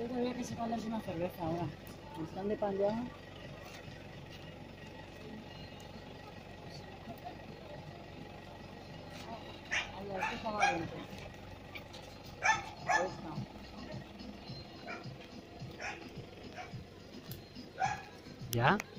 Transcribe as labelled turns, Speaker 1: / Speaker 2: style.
Speaker 1: Yo todavía que se ponerse una cerveza ahora. ¿Me están de pan ya? Ay, esto está más lento. Ahí está.
Speaker 2: ¿Ya?